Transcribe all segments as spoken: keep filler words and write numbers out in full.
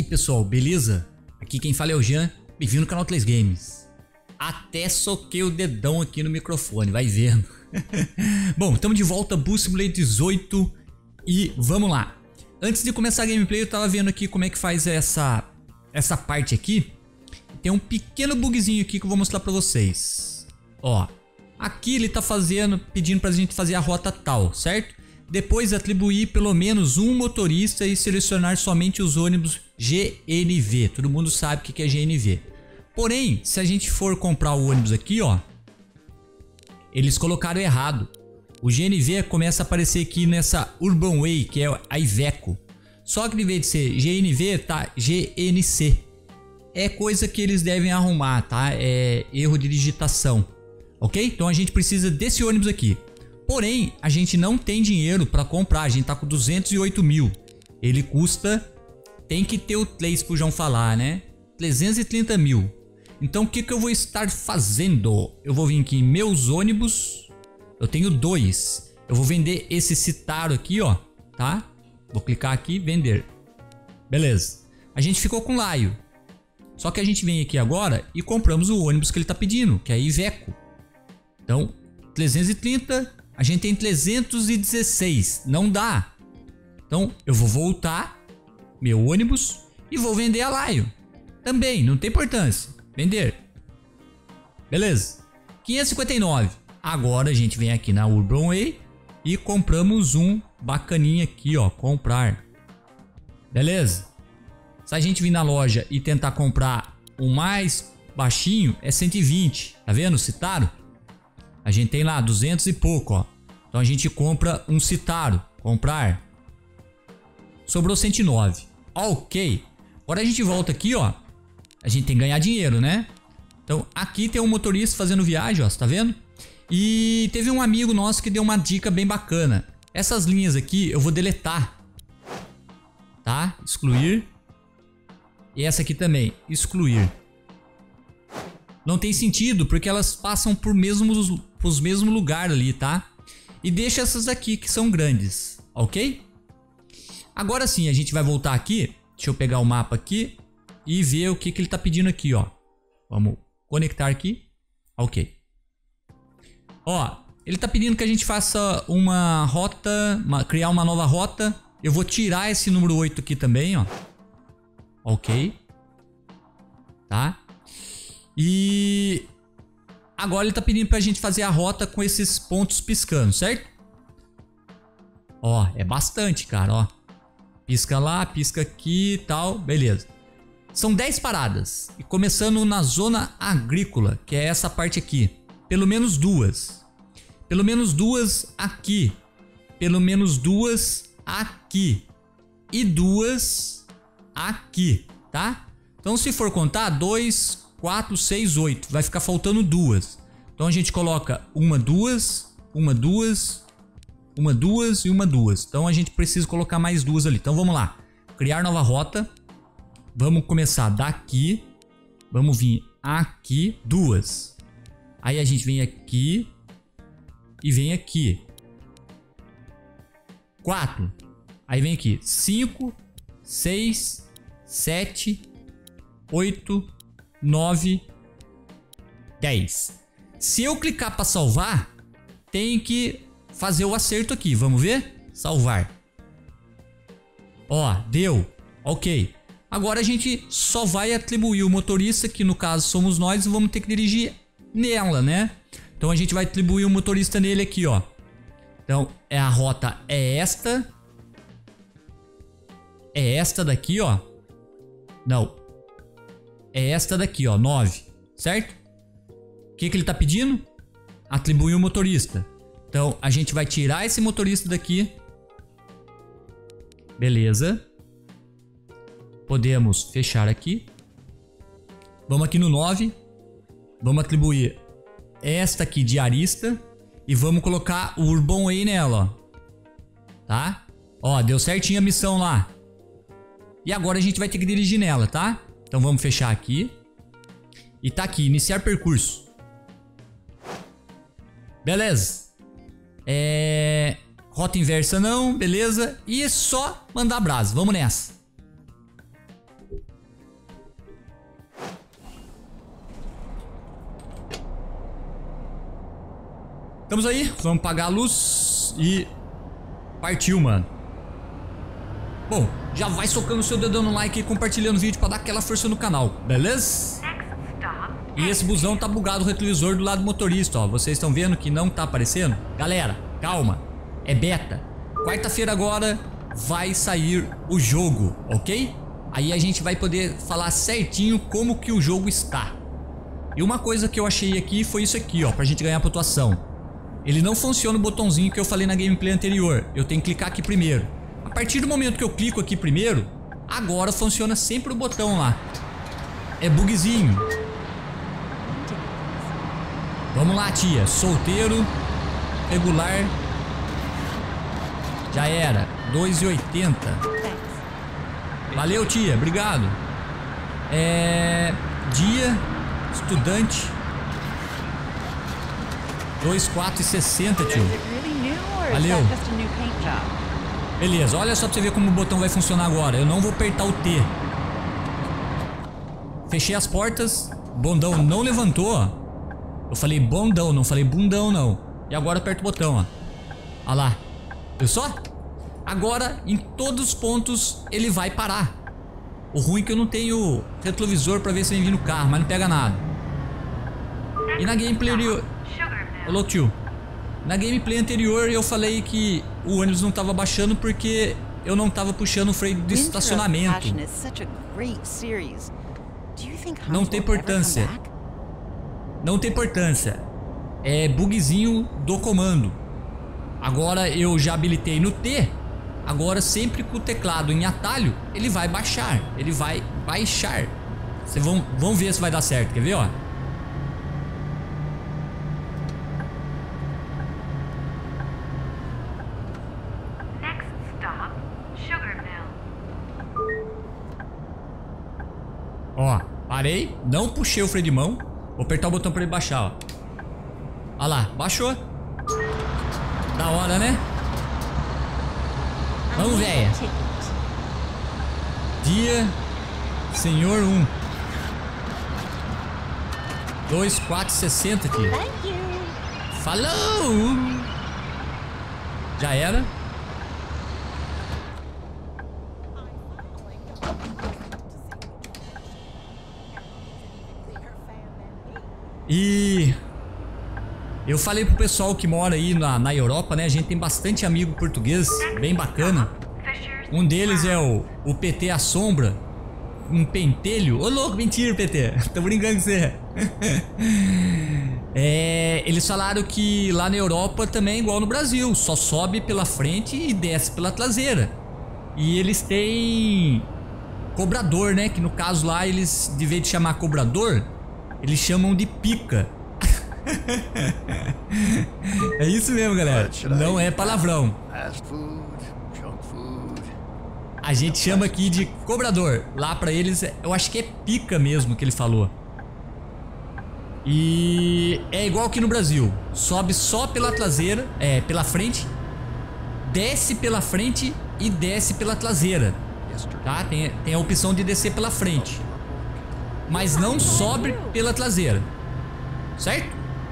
aí pessoal, beleza? Aqui quem fala é o Jean, bem-vindo no canal três Games. Até soquei o dedão aqui no microfone, vai vendo. Bom, estamos de volta, Bus Simulator dezoito e vamos lá. Antes de começar a gameplay eu tava vendo aqui como é que faz essa, essa parte aqui. Tem um pequeno bugzinho aqui que eu vou mostrar pra vocês. Ó, aqui ele tá fazendo, pedindo pra gente fazer a rota tal, certo? Depois atribuir pelo menos um motorista e selecionar somente os ônibus G N V. Todo mundo sabe o que é G N V. Porém, se a gente for comprar o ônibus aqui, ó, eles colocaram errado. O G N V começa a aparecer aqui nessa Urban Way, que é a Iveco. Só que em vez de ser G N V, tá G N C. É coisa que eles devem arrumar, tá? É erro de digitação. Ok? Então a gente precisa desse ônibus aqui. Porém, a gente não tem dinheiro para comprar. A gente tá com duzentos e oito mil. Ele custa... Tem que ter o três pro João falar, né? trezentos e trinta mil. Então o que, que eu vou estar fazendo? Eu vou vir aqui em meus ônibus. Eu tenho dois. Eu vou vender esse Citaro aqui, ó. Tá? Vou clicar aqui, vender. Beleza. A gente ficou com Laio. Só que a gente vem aqui agora e compramos o ônibus que ele tá pedindo, que é a Iveco. Então, trezentos e trinta, a gente tem trezentos e dezesseis, não dá. Então, eu vou voltar meu ônibus e vou vender a Laio. Também, não tem importância. Vender. Beleza. quinhentos e cinquenta e nove. Agora a gente vem aqui na Urban Way e compramos um bacaninha aqui, ó, comprar. Beleza. Se a gente vir na loja e tentar comprar o mais baixinho, é cento e vinte. Tá vendo? Citaro. A gente tem lá duzentos e pouco, ó. Então a gente compra um Citaro. Comprar. Sobrou cento e nove. Ok. Agora a gente volta aqui, ó. A gente tem que ganhar dinheiro, né? Então aqui tem um motorista fazendo viagem, ó. Você tá vendo? E teve um amigo nosso que deu uma dica bem bacana. Essas linhas aqui eu vou deletar. Tá? Excluir. E essa aqui também, excluir. Não tem sentido, porque elas passam por mesmos, os mesmos lugares ali, tá? E deixa essas aqui que são grandes, ok? Agora sim, a gente vai voltar aqui. Deixa eu pegar o mapa aqui e ver o que, que ele tá pedindo aqui, ó. Vamos conectar aqui. Ok. Ó, ele tá pedindo que a gente faça uma rota, uma, criar uma nova rota. Eu vou tirar esse número oito aqui também, ó. Ok. Tá? E agora ele tá pedindo pra gente fazer a rota com esses pontos piscando, certo? Ó, é bastante, cara, ó. Pisca lá, pisca aqui e tal, beleza. São dez paradas. E começando na zona agrícola, que é essa parte aqui. Pelo menos duas. Pelo menos duas aqui. Pelo menos duas aqui. E duas... aqui, tá? Então se for contar, dois, quatro, seis, oito. Vai ficar faltando duas. Então a gente coloca uma, duas, uma, duas, uma, duas e uma, duas. Então a gente precisa colocar mais duas ali. Então vamos lá. Criar nova rota. Vamos começar daqui. Vamos vir aqui, duas. Aí a gente vem aqui e vem aqui. Quatro. Aí vem aqui, cinco, seis, sete, oito, nove, dez. Se eu clicar para salvar, tem que fazer o acerto aqui. Vamos ver? Salvar. Ó, deu. Ok. Agora a gente só vai atribuir o motorista, que no caso somos nós, e vamos ter que dirigir nela, né? Então a gente vai atribuir o motorista nele aqui, ó. Então é a rota é esta. É esta daqui, ó. Não. É esta daqui, ó. nove. Certo? O que, que ele tá pedindo? Atribuir o motorista. Então, a gente vai tirar esse motorista daqui. Beleza. Podemos fechar aqui. Vamos aqui no nove. Vamos atribuir esta aqui diarista. E vamos colocar o Urban Way nela, ó. Tá? Ó, deu certinho a missão lá. E agora a gente vai ter que dirigir nela, tá? Então vamos fechar aqui. E tá aqui, iniciar percurso. Beleza. É... Rota inversa não, beleza. E é só mandar brasa, vamos nessa. Estamos aí, vamos apagar a luz e partiu, mano. Bom, já vai socando o seu dedão no like e compartilhando o vídeo pra dar aquela força no canal, beleza? E esse busão tá bugado o retrovisor do lado do motorista, ó. Vocês estão vendo que não tá aparecendo? Galera, calma, é beta. Quarta-feira agora vai sair o jogo, ok? Aí a gente vai poder falar certinho como que o jogo está. E uma coisa que eu achei aqui foi isso aqui, ó, pra gente ganhar pontuação. Ele não funciona o botãozinho que eu falei na gameplay anterior. Eu tenho que clicar aqui primeiro. A partir do momento que eu clico aqui primeiro, agora funciona sempre o botão lá. É bugzinho. Vamos lá, tia. Solteiro, regular. Já era. dois e oitenta. Valeu, tia. Obrigado. É... Dia. Estudante. dois, quatro e sessenta, tio. Valeu. Beleza, olha só pra você ver como o botão vai funcionar agora. Eu não vou apertar o T. Fechei as portas. Bondão não levantou, ó. Eu falei bondão, não falei bundão, não. E agora aperto o botão, ó. Olha lá. Viu só? Agora, em todos os pontos, ele vai parar. O ruim é que eu não tenho retrovisor pra ver se vem vindo o carro, mas não pega nada. E na gameplay anterior... Alô, tio. Na gameplay anterior eu falei que o ônibus não tava baixando porque eu não tava puxando o freio de estacionamento. Não tem importância. Não tem importância. É bugzinho do comando. Agora eu já habilitei no T. Agora sempre com o teclado em atalho, ele vai baixar. Ele vai baixar. Vocês vão, vão ver se vai dar certo. Quer ver, ó? Ó, parei, não puxei o freio de mão. Vou apertar o botão pra ele baixar, ó. Olha lá, baixou. Da hora, né? Vamos, velha. Dia Senhor um. dois, quatro, sessenta aqui. Falou! Já era. E eu falei pro pessoal que mora aí na, na Europa, né? A gente tem bastante amigo português, bem bacana. Um deles é o, o P T Assombra, um pentelho. Ô louco, mentira, P T. Tô brincando com você. É, eles falaram que lá na Europa também é igual no Brasil, só sobe pela frente e desce pela traseira. E eles têm cobrador, né? Que no caso lá eles, de vez de chamar cobrador, eles chamam de pica. É isso mesmo, galera. Não é palavrão. A gente chama aqui de cobrador. Lá pra eles, eu acho que é pica mesmo que ele falou. E é igual aqui no Brasil. Sobe só pela traseira, é, pela frente. Desce pela frente e desce pela traseira. Tá? Tem, tem a opção de descer pela frente, mas não sobe pela traseira, certo?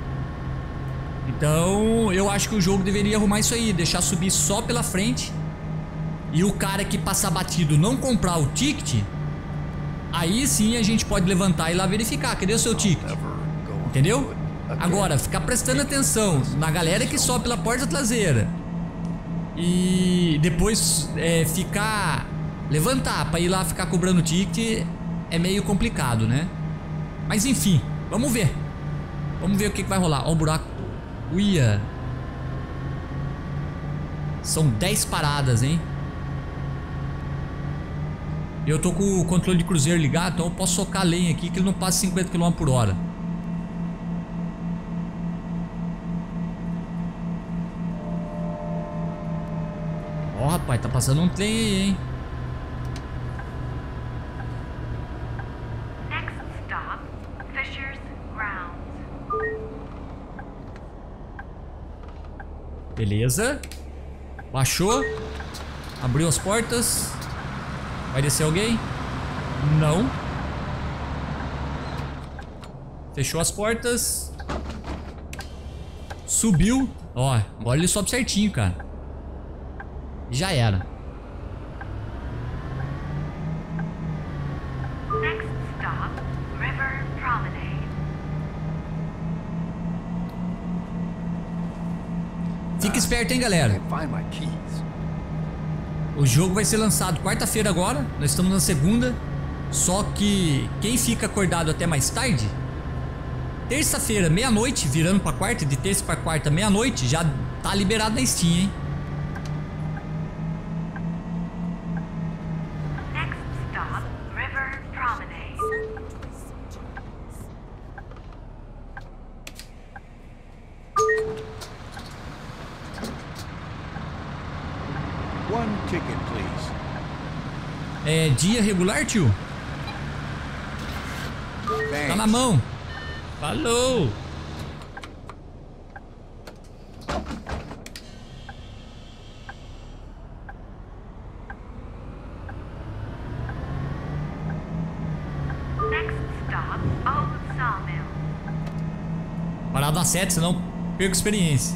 Então eu acho que o jogo deveria arrumar isso aí, deixar subir só pela frente. E o cara que passar batido não comprar o ticket, aí sim a gente pode levantar e ir lá verificar. Cadê o seu ticket? Entendeu? Agora, ficar prestando atenção na galera que sobe pela porta traseira e depois é, ficar... levantar pra ir lá ficar cobrando ticket é meio complicado, né? Mas enfim, vamos ver. Vamos ver o que, que vai rolar. Ó o buraco. Uia. São dez paradas, hein? Eu tô com o controle de cruzeiro ligado, então eu posso socar a lenha aqui que ele não passa cinquenta quilômetros por hora. Ó, rapaz, tá passando um trem aí, hein? Beleza. Baixou. Abriu as portas. Vai descer alguém? Não. Fechou as portas. Subiu. Ó, agora ele sobe certinho, cara. Já era. Next stop, River Promenade. Fica esperto, hein, galera. Find my keys. O jogo vai ser lançado quarta-feira agora. Nós estamos na segunda. Só que quem fica acordado até mais tarde, terça-feira, meia-noite, virando pra quarta, de terça pra quarta, meia-noite, já tá liberado na Steam, hein? Next stop, River Promenade. One ticket, please. É dia regular, tio? Thanks. Tá na mão. Falou. Next stop, Old Sawmill. Parado a sete, senão perco experiência.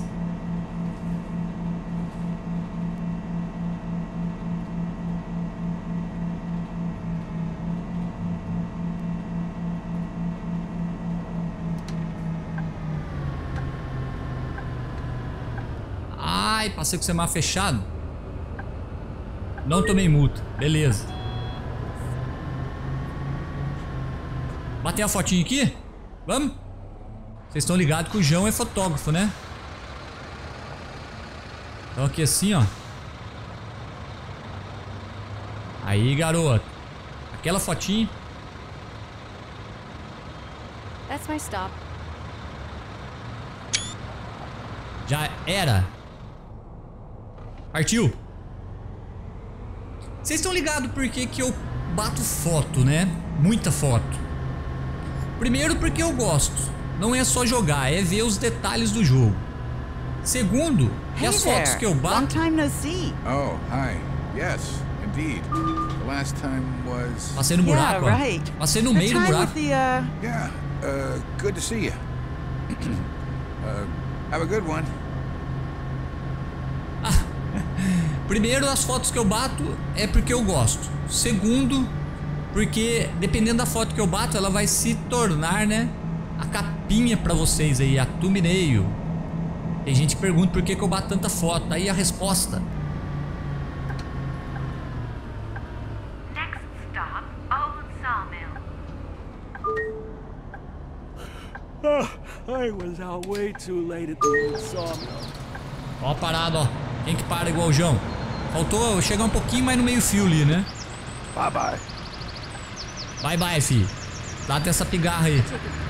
Ai, passei com o semáforo fechado. Não tomei multa. Beleza. Bater a fotinha aqui? Vamos? Vocês estão ligados que o João é fotógrafo, né? Então aqui assim, ó. Aí, garoto. Aquela fotinha. That's my stop. Já era. Partiu. Vocês estão ligados por que que eu bato foto, né? Muita foto. Primeiro porque eu gosto. Não é só jogar, é ver os detalhes do jogo. Segundo, que Hey as fotos there. que eu Long bato... time no see. Oh, hi. Yes, indeed. The last time was... Passei no buraco, yeah, ó. right. Passei no The meio do time buraco. with the, uh, Yeah, uh, good to see you. uh, have a good one. Primeiro, as fotos que eu bato é porque eu gosto. Segundo, porque dependendo da foto que eu bato, ela vai se tornar, né, a capinha pra vocês aí, a thumbnail. Tem gente que pergunta por que que eu bato tanta foto. Aí a resposta. Next stop, Old Sawmill. I was out way too late at the old sawmill. Ó a parada, ó. Quem que para igual o João? Faltou chegar um pouquinho mais no meio fio ali, né? Bye bye. Bye bye, fi. Dá até essa pigarra aí.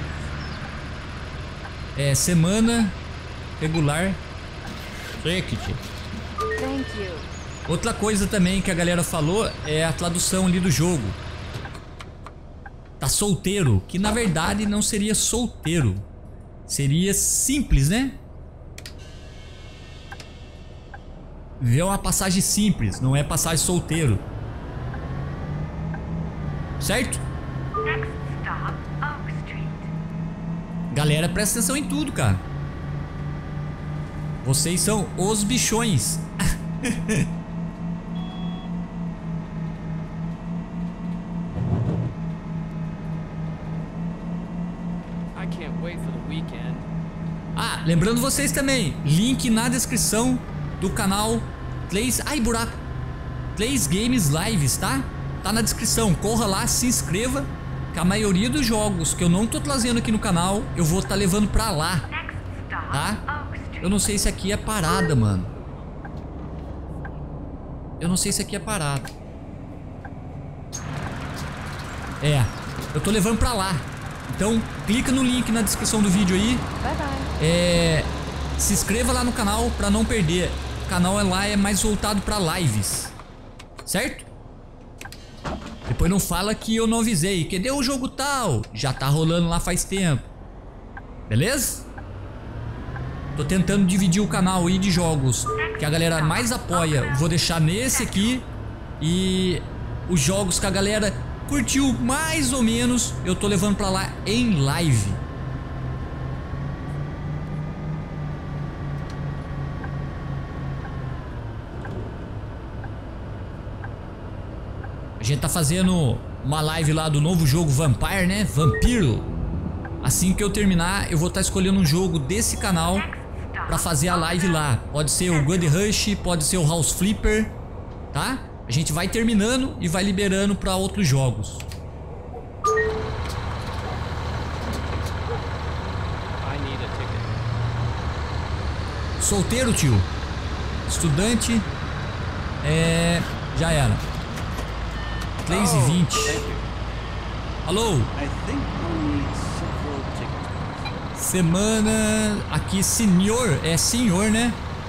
É, semana regular. Ticket. Thank you. Outra coisa também que a galera falou é a tradução ali do jogo. Tá solteiro, que na verdade não seria solteiro. Seria simples, né? Vê uma passagem simples, não é passagem solteiro. Certo? Next stop, Oak Street. Galera, presta atenção em tudo, cara. Vocês são os bichões. I can't wait for the weekend. Ah, lembrando vocês também, link na descrição do canal Tlays... Ai, buraco. Tlays Games Lives, tá? Tá na descrição, corra lá, se inscreva. Que a maioria dos jogos que eu não tô trazendo aqui no canal, eu vou estar tá levando pra lá, Next stop, tá? Oak Street. Eu não sei se aqui é parada, mano. Eu não sei se aqui é parada. É, eu tô levando pra lá. Então, clica no link na descrição do vídeo aí. Bye bye. É, se inscreva lá no canal pra não perder. O canal é lá é mais voltado pra lives, certo? Depois não fala que eu não avisei. Cadê o jogo tal? Já tá rolando lá faz tempo. Beleza? Tô tentando dividir o canal aí de jogos que a galera mais apoia. Vou deixar nesse aqui. E os jogos que a galera curtiu mais ou menos, eu tô levando pra lá em live. gente tá fazendo uma live lá do novo jogo Vampire, né? Vampiro. Assim que eu terminar, eu vou estar escolhendo um jogo desse canal pra fazer a live lá. Pode ser o Good Rush, pode ser o House Flipper, tá? A gente vai terminando e vai liberando pra outros jogos. Solteiro, tio. Estudante. É... Já era. três e vinte. Alô? Semana... Aqui, senhor. É senhor, né?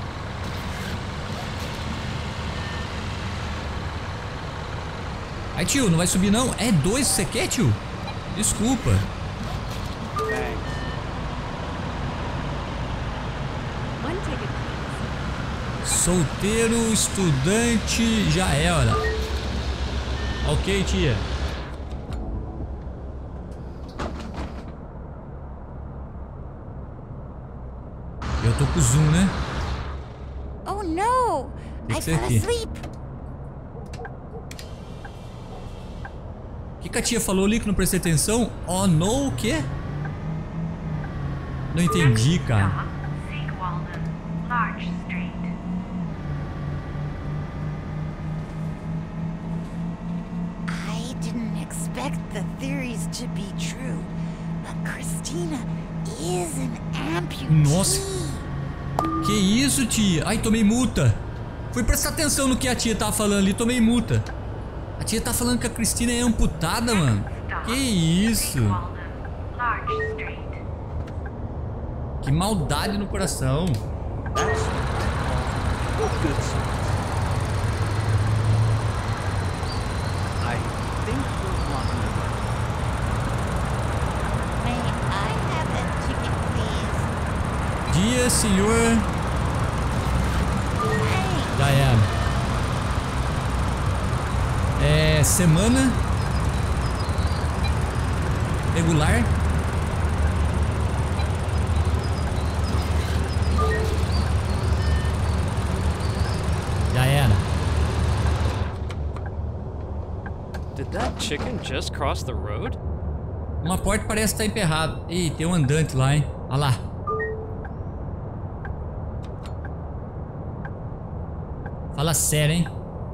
Aí, tio, não vai subir não? É dois que você quer, tio? Desculpa. One ticket, please. Solteiro, estudante, já era. Ok, tia. Eu tô com zoom, né? Oh no! Tem I que ser fell aqui. asleep. O que, que a tia falou ali que não prestei atenção? Oh, no, o quê? Não entendi, cara. Stop, Seagualden, Large Street. I didn't expect the theories to be true, but Christina is an amputee. Nossa. Que isso, tia? Ai, tomei multa. Fui prestar atenção no que a tia tava falando ali, tomei multa. A tia tá falando que a Cristina é amputada, mano. Que isso? Seagualden, Large Street. Que maldade no coração. May I have a ticket, please? Dia, senhor. Hey, Já era. É semana regular. Já era. Did that chicken just cross the road? Uma porta parece estar emperrada. Ih, tem um andante lá, hein? Olha lá. Fala sério, hein?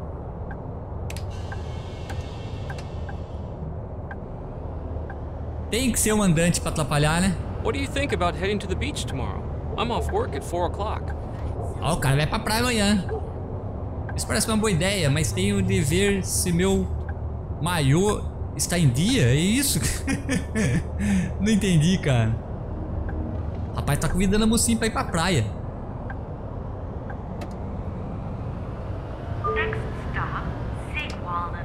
Tem que ser um andante pra atrapalhar, né? What do you think about heading to the beach tomorrow? I'm off work at four o'clock. Ó, o cara vai pra praia amanhã. Isso parece uma boa ideia, mas tenho de ver se meu maiô está em dia. É isso? Não entendi, cara. O rapaz tá convidando a mocinha pra ir pra praia. Next stop, Seagualden.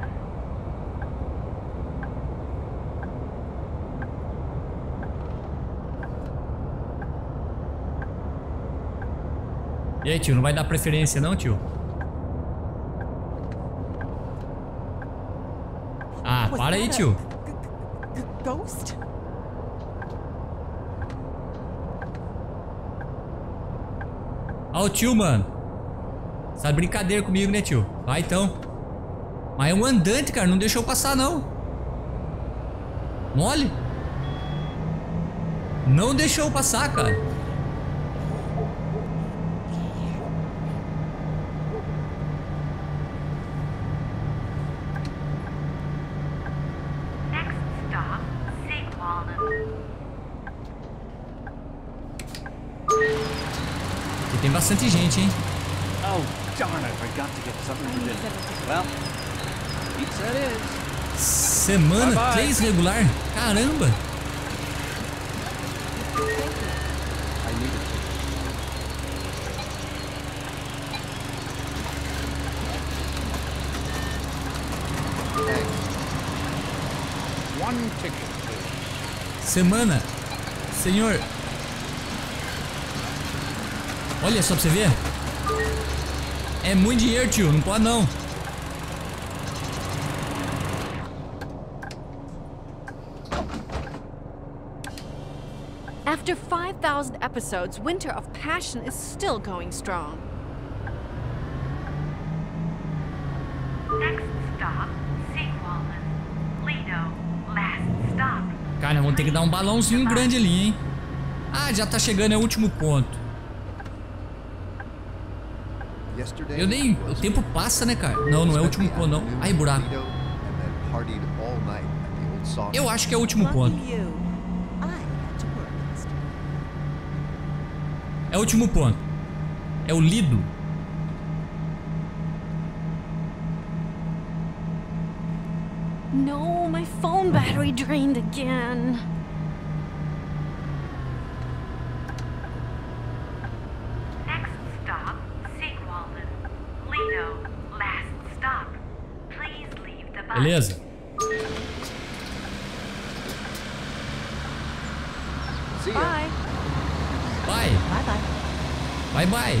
E aí, tio, não vai dar preferência não, tio? Ah, para aí, tio. Ghost? Ó o tio, mano. Sabe brincadeira comigo, né, tio? Vai então. Mas é um andante, cara. Não deixou passar, não. Mole. Não deixou passar, cara. Next stop, Seagualden. E tem bastante gente, hein? Oh, darn, I forgot to get something for dinner. Well, pizza it is. Semana Bye, bye. três regular? Caramba! I need it. One ticket, please. Semana. Senhor. Olha só pra você ver. É muito dinheiro, tio. Não pode não. After five thousand episodes, Winter of Passion is still going strong. Next stop, Seagualden. Cara, vamos ter que dar um balãozinho grande ali, hein? Ah, já tá chegando, é o último ponto. Eu nem... O tempo passa, né, cara? Não, não é o último ponto, não. Ai, buraco. Eu acho que é o último ponto. É o último ponto. É o Lido. No, my phone battery drained again. Next stop, Sequalden. Lido, last stop. Please leave the bus. Beleza. Bye. Vai. Bye bye. Bye, bye.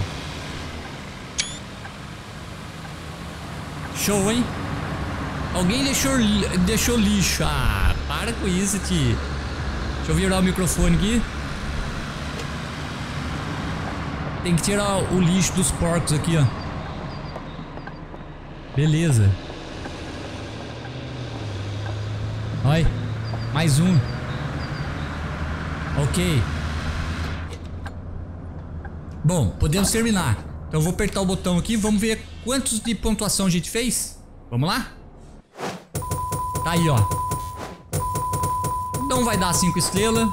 Show, hein? Alguém deixou, deixou lixo. Ah, para com isso, tio. Deixa eu virar o microfone aqui. Tem que tirar o lixo dos porcos aqui, ó. Beleza. Vai. Mais um. Ok. Bom, podemos terminar. Então eu vou apertar o botão aqui. Vamos ver quantos de pontuação a gente fez. Vamos lá? Tá aí, ó. Não vai dar cinco estrelas.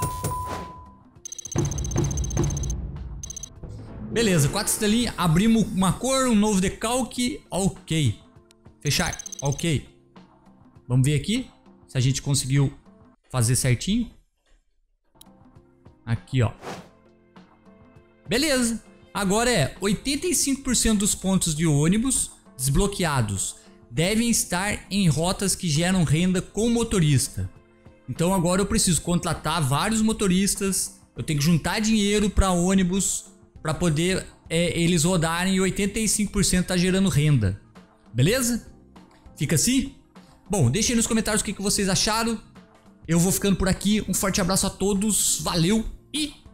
Beleza, quatro estrelinhas. Abrimos uma cor, um novo decalque. Ok. Fechar. Ok. Vamos ver aqui se a gente conseguiu fazer certinho. Aqui, ó. Beleza. Agora é oitenta e cinco por cento dos pontos de ônibus desbloqueados devem estar em rotas que geram renda com motorista. Então agora eu preciso contratar vários motoristas. Eu tenho que juntar dinheiro para ônibus para poder é, eles rodarem e oitenta e cinco por cento tá gerando renda. Beleza? Fica assim? Bom, deixem aí nos comentários o que, que vocês acharam. Eu vou ficando por aqui. Um forte abraço a todos. Valeu e